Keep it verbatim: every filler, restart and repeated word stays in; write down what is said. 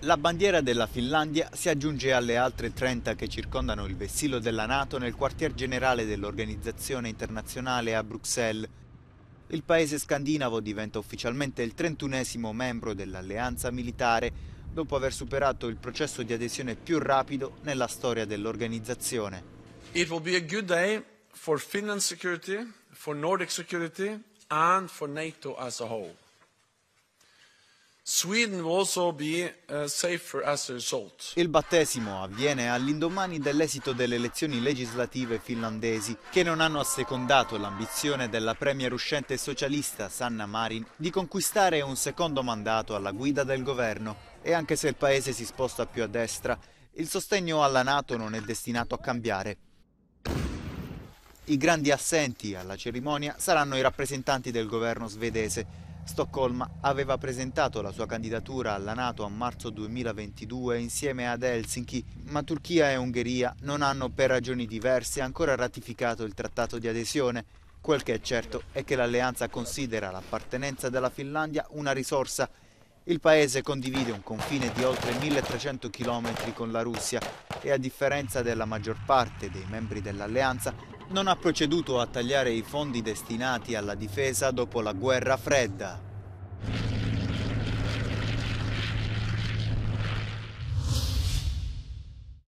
La bandiera della Finlandia si aggiunge alle altre trenta che circondano il vessillo della NATO nel quartier generale dell'organizzazione internazionale a Bruxelles. Il paese scandinavo diventa ufficialmente il trentunesimo membro dell'alleanza militare, dopo aver superato il processo di adesione più rapido nella storia dell'organizzazione. It will be a good day for Finland's security, for Nordic security and for NATO as a whole. Sweden will also be uh, safer as a result. Il battesimo avviene all'indomani dell'esito delle elezioni legislative finlandesi, che non hanno assecondato l'ambizione della premier uscente socialista Sanna Marin di conquistare un secondo mandato alla guida del governo. E anche se il paese si sposta più a destra, il sostegno alla NATO non è destinato a cambiare. I grandi assenti alla cerimonia saranno i rappresentanti del governo svedese. Stoccolma aveva presentato la sua candidatura alla NATO a marzo duemilaventidue insieme ad Helsinki, ma Turchia e Ungheria non hanno per ragioni diverse ancora ratificato il trattato di adesione. Quel che è certo è che l'alleanza considera l'appartenenza della Finlandia una risorsa. Il paese condivide un confine di oltre milletrecento chilometri con la Russia e, a differenza della maggior parte dei membri dell'alleanza, non ha proceduto a tagliare i fondi destinati alla difesa dopo la guerra fredda.